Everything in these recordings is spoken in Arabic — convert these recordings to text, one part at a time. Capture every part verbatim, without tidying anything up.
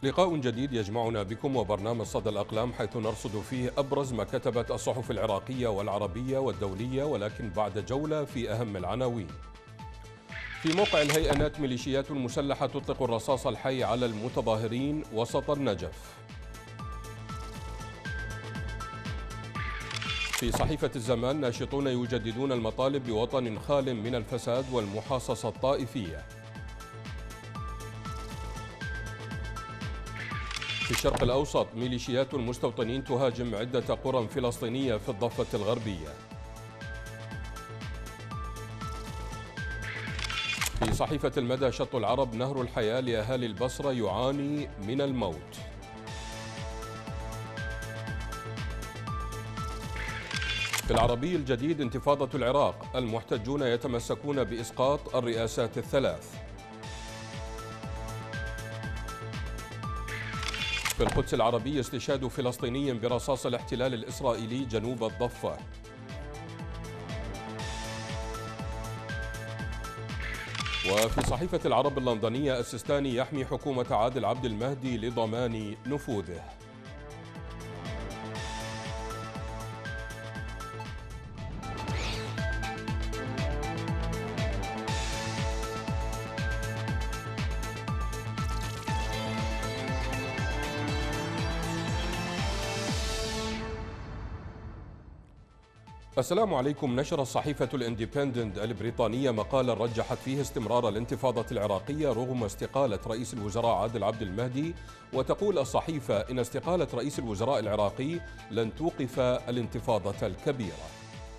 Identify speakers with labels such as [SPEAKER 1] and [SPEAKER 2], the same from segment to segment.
[SPEAKER 1] لقاء جديد يجمعنا بكم وبرنامج صدى الأقلام، حيث نرصد فيه أبرز ما كتبت الصحف العراقية والعربية والدولية، ولكن بعد جولة في أهم العناوين. في موقع الهيئة نات، ميليشيات مسلحة تطلق الرصاص الحي على المتظاهرين وسط النجف. في صحيفة الزمان، ناشطون يجددون المطالب بوطن خال من الفساد والمحاصصة الطائفية. في الشرق الأوسط، ميليشيات المستوطنين تهاجم عدة قرى فلسطينية في الضفة الغربية. في صحيفة المدى، شط العرب نهر الحياة لأهالي البصرة يعاني من الموت. في العربي الجديد، انتفاضة العراق، المحتجون يتمسكون بإسقاط الرئاسات الثلاث. في القدس العربي، استشهاد فلسطيني برصاص الاحتلال الإسرائيلي جنوب الضفة. وفي صحيفة العرب اللندنية، السيستاني يحمي حكومة عادل عبد المهدي لضمان نفوذه. السلام عليكم. نشرت صحيفة الاندبندنت البريطانية مقالا رجحت فيه استمرار الانتفاضة العراقية رغم استقالة رئيس الوزراء عادل عبد المهدي. وتقول الصحيفة إن استقالة رئيس الوزراء العراقي لن توقف الانتفاضة الكبيرة.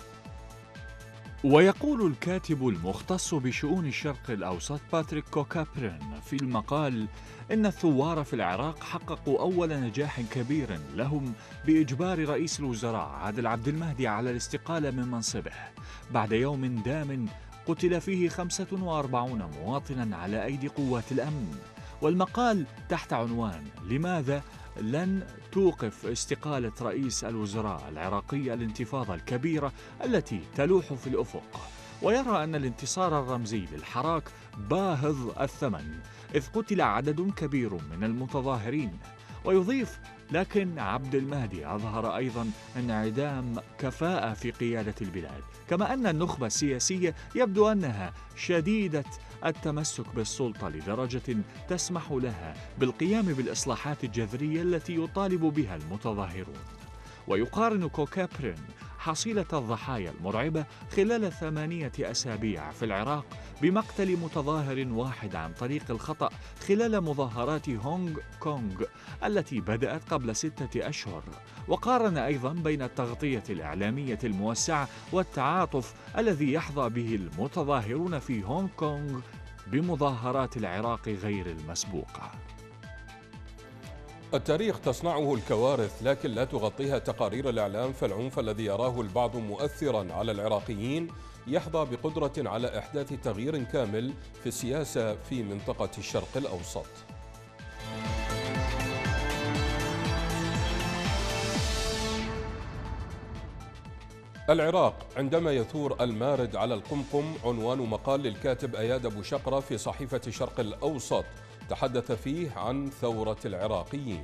[SPEAKER 2] ويقول الكاتب المختص بشؤون الشرق الأوسط باتريك كوكابرين في المقال إن الثوار في العراق حققوا أول نجاح كبير لهم بإجبار رئيس الوزراء عادل عبد المهدي على الاستقالة من منصبه بعد يوم دام قتل فيه خمسة وأربعين مواطنا على أيدي قوات الأمن. والمقال تحت عنوان لماذا لن توقف استقالة رئيس الوزراء العراقي الانتفاضة الكبيرة التي تلوح في الأفق، ويرى أن الانتصار الرمزي للحراك باهظ الثمن إذ قتل عدد كبير من المتظاهرين. ويضيف: لكن عبد المهدي أظهر أيضا انعدام كفاءة في قيادة البلاد، كما أن النخبة السياسية يبدو أنها شديدة التمسك بالسلطة لدرجة تسمح لها بالقيام بالإصلاحات الجذرية التي يطالب بها المتظاهرون. ويقارن كوكابرين حصيلة الضحايا المرعبة خلال ثمانية أسابيع في العراق بمقتل متظاهر واحد عن طريق الخطأ خلال مظاهرات هونغ كونغ التي بدأت قبل ستة أشهر. وقارن أيضا بين التغطية الإعلامية الموسعة والتعاطف الذي يحظى به المتظاهرون في هونغ كونغ بمظاهرات العراق غير المسبوقة.
[SPEAKER 1] التاريخ تصنعه الكوارث، لكن لا تغطيها تقارير الإعلام، فالعنف الذي يراه البعض مؤثرا على العراقيين يحظى بقدرة على إحداث تغيير كامل في السياسة في منطقة الشرق الأوسط. العراق عندما يثور المارد على القمقم، عنوان مقال للكاتب أياد أبو شقرة في صحيفة الشرق الأوسط، تحدث فيه عن ثورة العراقيين.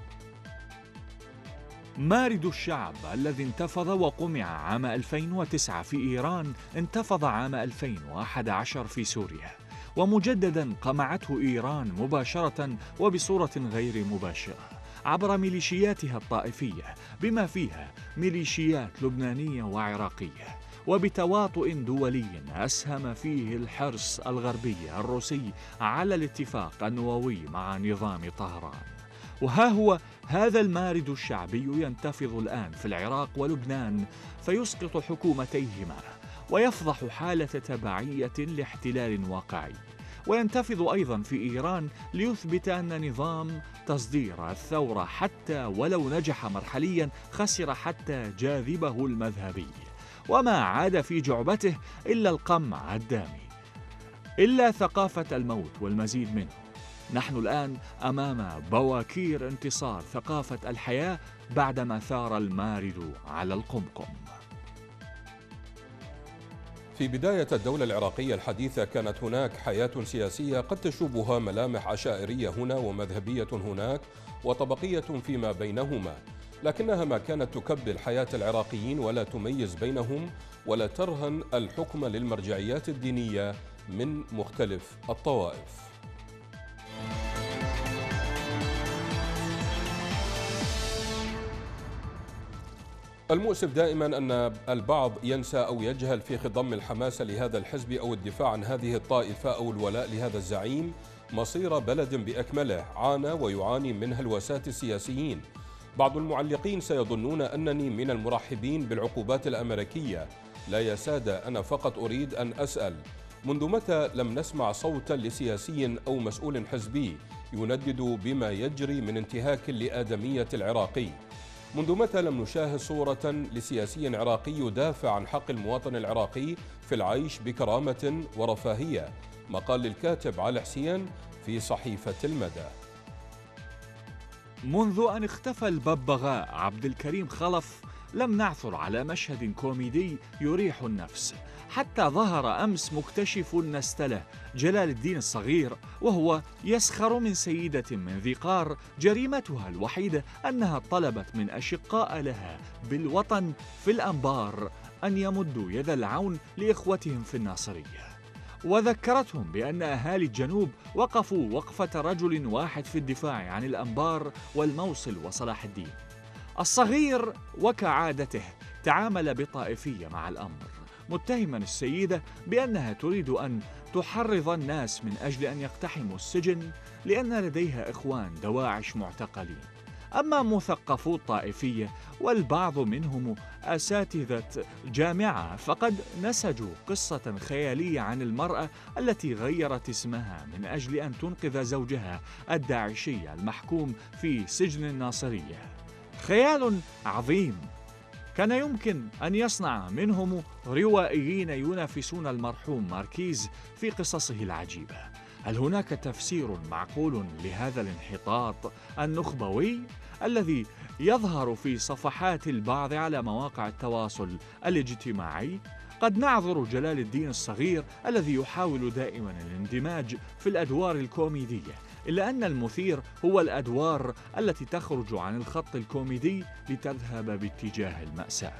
[SPEAKER 2] مارد الشعب الذي انتفض وقمع عام ألفين وتسعة في إيران انتفض عام ألفين وأحد عشر في سوريا، ومجددا قمعته إيران مباشرة وبصورة غير مباشرة عبر ميليشياتها الطائفية، بما فيها ميليشيات لبنانية وعراقية، وبتواطؤ دولي أسهم فيه الحرص الغربي الروسي على الاتفاق النووي مع نظام طهران. وها هو هذا المارد الشعبي ينتفض الآن في العراق ولبنان فيسقط حكومتيهما ويفضح حالة تبعية لاحتلال واقعي، وينتفض أيضا في إيران ليثبت أن نظام تصدير الثورة حتى ولو نجح مرحليا خسر حتى جاذبه المذهبي، وما عاد في جعبته إلا القمع الدامي، إلا ثقافة الموت والمزيد منه. نحن الآن أمام بواكير انتصار ثقافة الحياة بعدما ثار المارد على القمقم.
[SPEAKER 1] في بداية الدولة العراقية الحديثة كانت هناك حياة سياسية قد تشوبها ملامح عشائرية هنا ومذهبية هناك وطبقية فيما بينهما، لكنها ما كانت تكبل حياة العراقيين ولا تميز بينهم ولا ترهن الحكم للمرجعيات الدينية من مختلف الطوائف. المؤسف دائما أن البعض ينسى أو يجهل في خضم الحماسة لهذا الحزب أو الدفاع عن هذه الطائفة أو الولاء لهذا الزعيم مصير بلد بأكمله عانى ويعاني منها الوساة السياسيين. بعض المعلقين سيظنون أنني من المرحبين بالعقوبات الأمريكية. لا يا سادة، أنا فقط أريد أن أسأل: منذ متى لم نسمع صوتا لسياسي أو مسؤول حزبي يندد بما يجري من انتهاك لآدمية العراقي؟ منذ متى لم نشاهد صورة لسياسي عراقي يدافع عن حق المواطن العراقي في العيش بكرامة ورفاهية؟ مقال للكاتب علي حسين في صحيفة المدى.
[SPEAKER 2] منذ أن اختفى الببغاء عبد الكريم خلف لم نعثر على مشهد كوميدي يريح النفس، حتى ظهر أمس مكتشف النستلة جلال الدين الصغير وهو يسخر من سيدة من ذي قار جريمتها الوحيدة أنها طلبت من أشقاء لها بالوطن في الأنبار أن يمدوا يد العون لإخوتهم في الناصرية، وذكرتهم بأن أهالي الجنوب وقفوا وقفة رجل واحد في الدفاع عن الأنبار والموصل وصلاح الدين. الصغير وكعادته تعامل بطائفية مع الأمر، متهما السيدة بأنها تريد أن تحرض الناس من أجل أن يقتحموا السجن لأن لديها إخوان دواعش معتقلين. أما مثقفو الطائفية والبعض منهم أساتذة جامعة فقد نسجوا قصة خيالية عن المرأة التي غيرت اسمها من أجل أن تنقذ زوجها الداعشي المحكوم في سجن الناصرية. خيال عظيم كان يمكن أن يصنع منهم روائيين ينافسون المرحوم ماركيز في قصصه العجيبة. هل هناك تفسير معقول لهذا الانحطاط النخبوي الذي يظهر في صفحات البعض على مواقع التواصل الاجتماعي؟ قد نعذر جلال الدين الصغير الذي يحاول دائما الاندماج في الأدوار الكوميدية، إلا أن المثير هو الأدوار التي تخرج عن الخط الكوميدي لتذهب باتجاه المأساة.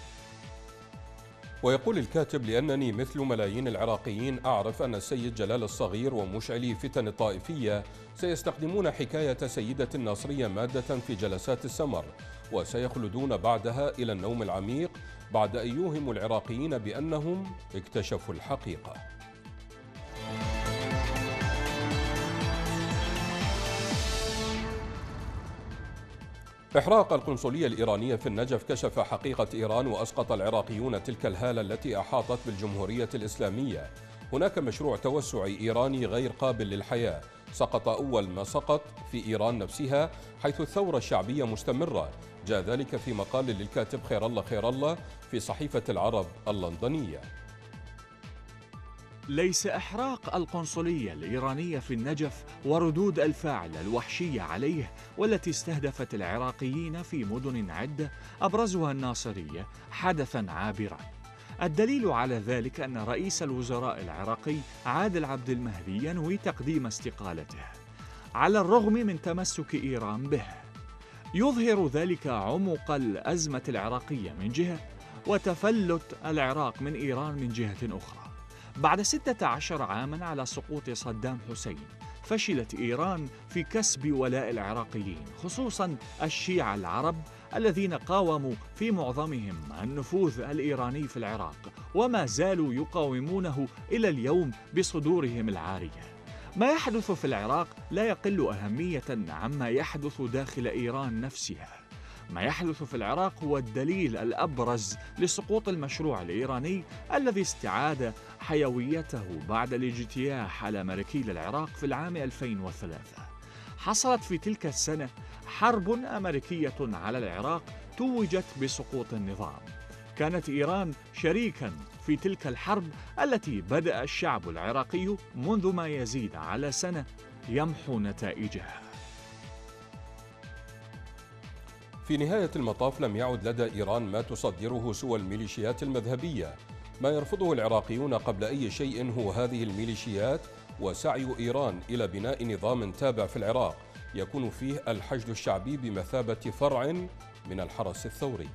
[SPEAKER 1] ويقول الكاتب: لأنني مثل ملايين العراقيين أعرف أن السيد جلال الصغير ومشعلي فتن الطائفية سيستخدمون حكاية سيدة الناصرية مادة في جلسات السمر، وسيخلدون بعدها إلى النوم العميق بعد أن يوهموا العراقيين بأنهم اكتشفوا الحقيقة. إحراق القنصلية الإيرانية في النجف كشف حقيقة إيران وأسقط العراقيون تلك الهالة التي أحاطت بالجمهورية الإسلامية. هناك مشروع توسع إيراني غير قابل للحياة، سقط أول ما سقط في إيران نفسها حيث الثورة الشعبية مستمرة. جاء ذلك في مقال للكاتب خير الله خير الله في صحيفة العرب اللندنية.
[SPEAKER 2] ليس إحراق القنصلية الإيرانية في النجف وردود الفعل الوحشية عليه والتي استهدفت العراقيين في مدن عدة أبرزها الناصرية حدثاً عابراً. الدليل على ذلك أن رئيس الوزراء العراقي عادل عبد المهدي ينوي تقديم استقالته على الرغم من تمسك إيران به. يظهر ذلك عمق الأزمة العراقية من جهة وتفلت العراق من إيران من جهة أخرى. بعد ستة عشر عاماً على سقوط صدام حسين، فشلت إيران في كسب ولاء العراقيين خصوصاً الشيعة العرب الذين قاوموا في معظمهم النفوذ الإيراني في العراق وما زالوا يقاومونه إلى اليوم بصدورهم العارية. ما يحدث في العراق لا يقل أهمية عما يحدث داخل إيران نفسها. ما يحدث في العراق هو الدليل الأبرز لسقوط المشروع الإيراني الذي استعاد حيويته بعد الاجتياح الأمريكي للعراق في العام ألفين وثلاثة. حصلت في تلك السنة حرب أمريكية على العراق توجت بسقوط النظام. كانت إيران شريكاً في تلك الحرب التي بدأ الشعب العراقي منذ ما يزيد على سنة يمحو نتائجها.
[SPEAKER 1] في نهاية المطاف لم يعد لدى إيران ما تصدره سوى الميليشيات المذهبية. ما يرفضه العراقيون قبل أي شيء هو هذه الميليشيات وسعي إيران إلى بناء نظام تابع في العراق يكون فيه الحشد الشعبي بمثابة فرع من الحرس الثوري.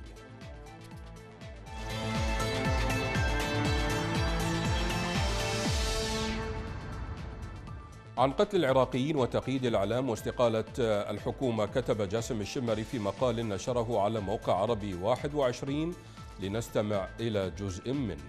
[SPEAKER 1] عن قتل العراقيين وتقييد الإعلام واستقالة الحكومة كتب جاسم الشمري في مقال نشره على موقع عربي واحد وعشرين، لنستمع إلى جزء منه.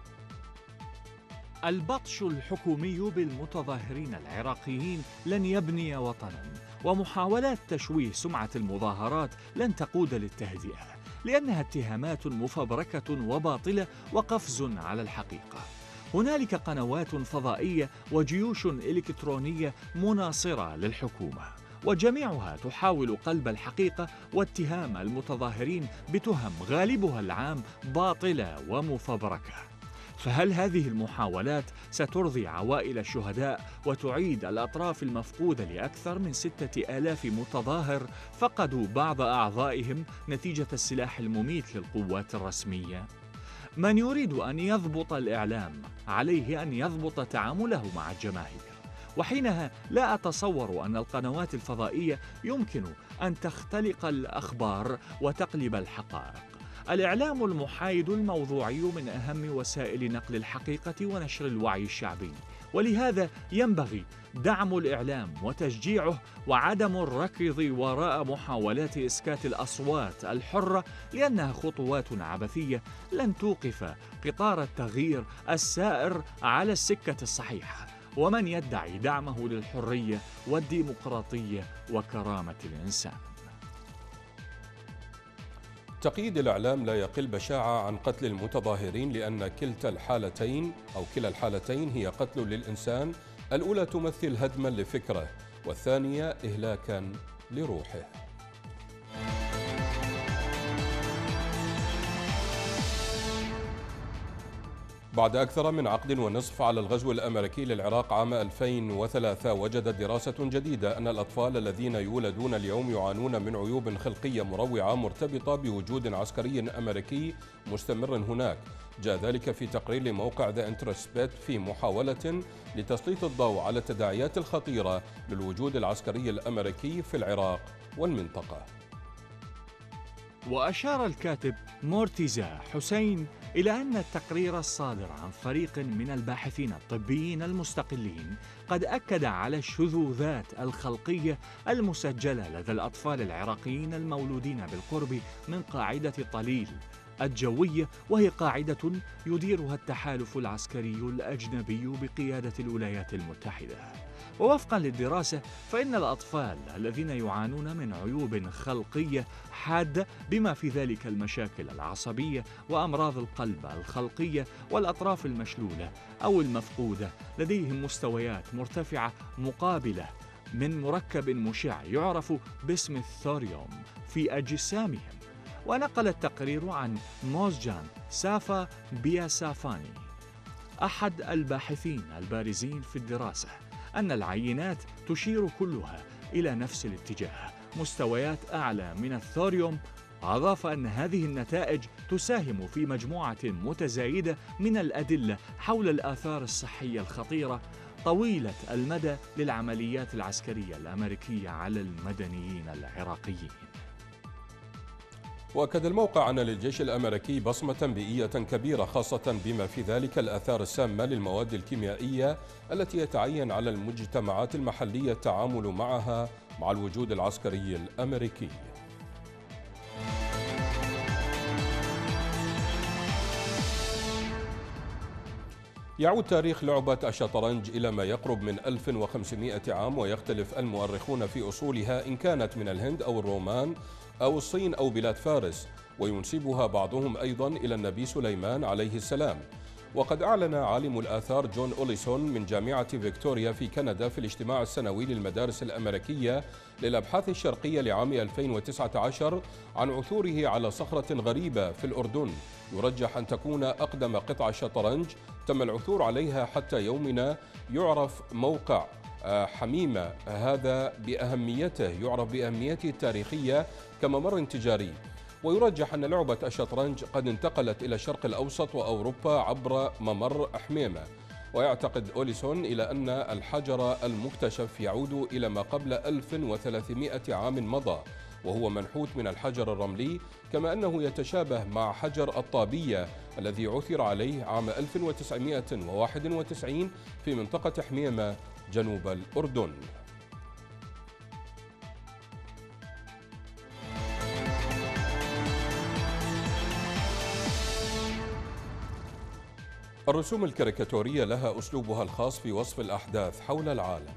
[SPEAKER 2] البطش الحكومي بالمتظاهرين العراقيين لن يبني وطنا، ومحاولات تشويه سمعة المظاهرات لن تقود للتهدئة، لأنها اتهامات مفبركة وباطلة وقفز على الحقيقة. هنالك قنوات فضائية وجيوش إلكترونية مناصرة للحكومة، وجميعها تحاول قلب الحقيقة واتهام المتظاهرين بتهم غالبها العام باطلة ومفبركة. فهل هذه المحاولات سترضي عوائل الشهداء وتعيد الأطراف المفقودة لأكثر من ستة آلاف متظاهر فقدوا بعض أعضائهم نتيجة السلاح المميت للقوات الرسمية؟ من يريد أن يضبط الإعلام عليه أن يضبط تعامله مع الجماهير، وحينها لا أتصور أن القنوات الفضائية يمكن أن تختلق الأخبار وتقلب الحقائق. الإعلام المحايد الموضوعي من أهم وسائل نقل الحقيقة ونشر الوعي الشعبي، ولهذا ينبغي دعم الإعلام وتشجيعه وعدم الركض وراء محاولات إسكات الأصوات الحرة، لأنها خطوات عبثية لن توقف قطار التغيير السائر على السكة الصحيحة، ومن يدعي دعمه للحرية والديمقراطية وكرامة الإنسان.
[SPEAKER 1] تقييد الإعلام لا يقل بشاعة عن قتل المتظاهرين، لأن كلتا الحالتين أو كلا الحالتين هي قتل للإنسان، الأولى تمثل هدما لفكره والثانية إهلاكا لروحه. بعد أكثر من عقد ونصف على الغزو الأمريكي للعراق عام ألفين وثلاثة، وجدت دراسة جديدة أن الأطفال الذين يولدون اليوم يعانون من عيوب خلقية مروعة مرتبطة بوجود عسكري أمريكي مستمر هناك. جاء ذلك في تقرير لموقع ذا انترسبت في محاولة لتسليط الضوء على التداعيات الخطيرة للوجود العسكري الأمريكي في العراق والمنطقة.
[SPEAKER 2] وأشار الكاتب مرتزا حسين إلى أن التقرير الصادر عن فريق من الباحثين الطبيين المستقلين قد أكد على الشذوذات الخلقية المسجلة لدى الأطفال العراقيين المولودين بالقرب من قاعدة طليل الجوية، وهي قاعدة يديرها التحالف العسكري الأجنبي بقيادة الولايات المتحدة. ووفقا للدراسة فإن الأطفال الذين يعانون من عيوب خلقية حادة بما في ذلك المشاكل العصبية وأمراض القلب الخلقية والأطراف المشلولة أو المفقودة لديهم مستويات مرتفعة مقابلة من مركب مشع يعرف باسم الثوريوم في أجسامهم. ونقل التقرير عن موزجان سافا بياسافاني أحد الباحثين البارزين في الدراسة أن العينات تشير كلها إلى نفس الاتجاه، مستويات أعلى من الثوريوم. أضاف أن هذه النتائج تساهم في مجموعة متزايدة من الأدلة حول الآثار الصحية الخطيرة طويلة المدى للعمليات العسكرية الأمريكية على المدنيين العراقيين.
[SPEAKER 1] وأكد الموقع أن للجيش الأمريكي بصمة بيئية كبيرة، خاصة بما في ذلك الآثار السامة للمواد الكيميائية التي يتعين على المجتمعات المحلية التعامل معها مع الوجود العسكري الأمريكي. يعود تاريخ لعبة الشطرنج إلى ما يقرب من ألف وخمسمائة عام، ويختلف المؤرخون في أصولها إن كانت من الهند أو الرومان أو الصين أو بلاد فارس، وينسبها بعضهم أيضا إلى النبي سليمان عليه السلام. وقد أعلن عالم الآثار جون أوليسون من جامعة فيكتوريا في كندا في الاجتماع السنوي للمدارس الأمريكية للأبحاث الشرقية لعام ألفين وتسعة عشر عن عثوره على صخرة غريبة في الأردن يرجح أن تكون أقدم قطع شطرنج تم العثور عليها حتى يومنا. يعرف موقع حميمة هذا بأهميته يعرف بأهميته التاريخية كممر تجاري، ويرجح أن لعبة الشطرنج قد انتقلت إلى الشرق الأوسط وأوروبا عبر ممر حميمة. ويعتقد أوليسون إلى أن الحجر المكتشف يعود إلى ما قبل ألف وثلاثمائة عام مضى، وهو منحوت من الحجر الرملي، كما أنه يتشابه مع حجر الطابية الذي عثر عليه عام ألف وتسعمائة وواحد وتسعين في منطقة حميمة جنوب الأردن. الرسوم الكاريكاتورية لها أسلوبها الخاص في وصف الأحداث حول العالم.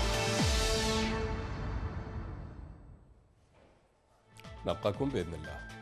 [SPEAKER 1] نلقاكم بإذن الله.